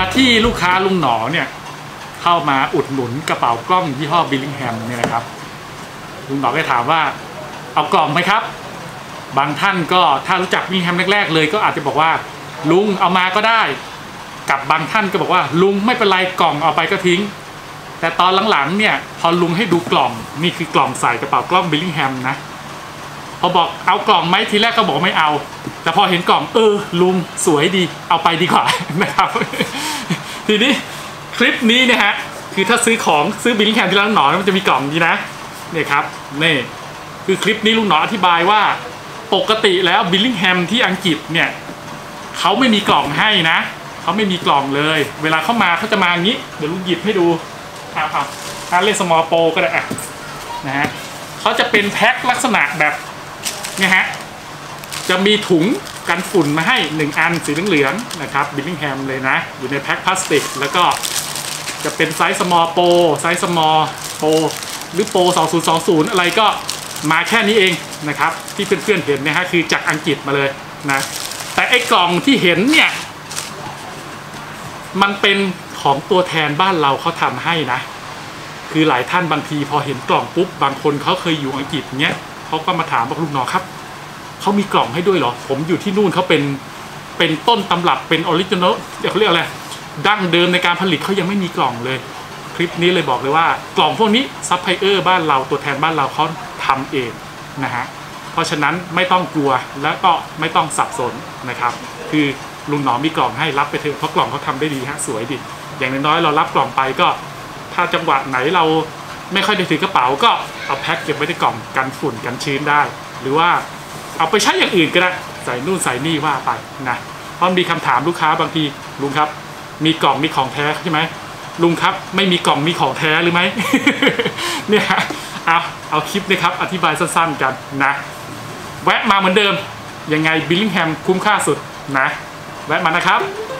าที่ลูกค้าลุงหนอเนี่ยเข้ามาอุดหนุนกระเป๋ากล้องยี่ห้อบิลลิงแฮมเนี่ยนะครับลุงหนอก็ถามว่าเอากล่องไหมครับบางท่านก็ถ้ารู้จักบิลลิงแฮมแรกๆเลยก็อาจจะบอกว่าลุงเอามาก็ได้กับบางท่านก็บอกว่าลุงไม่เป็นไรกล่องเอาไปก็ทิ้งแต่ตอนหลังๆเนี่ยพอลุงให้ดูกล่องนี่คือกล่องใส่กระเป๋ากล้องบิลลิงแฮมนะพอบอกเอากล่องไหมทีแรกก็บอกไม่เอาแต่พอเห็นกล่องลุงสวยดีเอาไปดีกว่านะครับทีนี้คลิปนี้เนี่ยฮะคือถ้าซื้อบิลลิงแฮมที่ร้านลุงหนอมันจะมีกล่องนี้นะเนี่ยครับนี่คือคลิปนี้ลุงหนออธิบายว่าปกติแล้วบิลลิงแฮมที่อังกฤษเนี่ยเขาไม่มีกล่องให้นะเขาไม่มีกล่องเลยเวลาเข้ามาเขาจะมาอย่างนี้เดี๋ยวลุงหยิบให้ดูเล่นสมอลโปรก็ได้นะฮะเขาจะเป็นแพ็คลักษณะแบบเนี่ยฮะจะมีถุงกันฝุ่นมาให้1อันสีเหลืองๆนะครับบิลลิงแฮมเลยนะอยู่ในแพ็คพลาสติกแล้วก็จะเป็นไซส์สมอลโปรไซส์สมอลโปรหรือโปร2020อะไรก็มาแค่นี้เองนะครับที่เพื่อนๆเห็นนะฮะคือจากอังกฤษมาเลยนะแต่ไอ้กล่องที่เห็นเนี่ยมันเป็นของตัวแทนบ้านเราเขาทำให้นะคือหลายท่านบางทีพอเห็นกล่องปุ๊บบางคนเขาเคยอยู่อังกฤษเนี้ยเขาก็มาถามบอกลุงหนอครับเขามีกล่องให้ด้วยเหรอผมอยู่ที่นู่นเขาเป็นต้นตำรับเป็นออริจินอลเขาเรียกอะไรดั้งเดิมในการผลิตเขายังไม่มีกล่องเลยคลิปนี้เลยบอกเลยว่ากล่องพวกนี้ซัพพลายเออร์บ้านเราตัวแทนบ้านเราเขาทำเองนะฮะเพราะฉะนั้นไม่ต้องกลัวและก็ไม่ต้องสับสนนะครับคือลุงหนอมีกล่องให้รับไปเถอะเพราะกล่องเขาทำได้ดีฮะสวยดีอย่างน้อยๆเรารับกล่องไปก็ถ้าจังหวะไหนเราไม่ค่อยได้ถือกระเป๋าก็เอาแพ็คเก็บไว้ในกล่องกันฝุ่นกันชื้นได้หรือว่าเอาไปใช้อย่างอื่นก็ได้ใส่นู่นใส่นี่ว่าไปนะเพราะมีคำถามลูกค้าบางทีลุงครับมีกล่องมีของแท้ใช่ไหมลุงครับไม่มีกล่องมีของแท้หรือไหม เนี่ยเอาคลิปนะครับอธิบายสั้นๆกันนะแวะมาเหมือนเดิมยังไงบิลลิงแฮมคุ้มค่าสุดนะแวะมานะครับ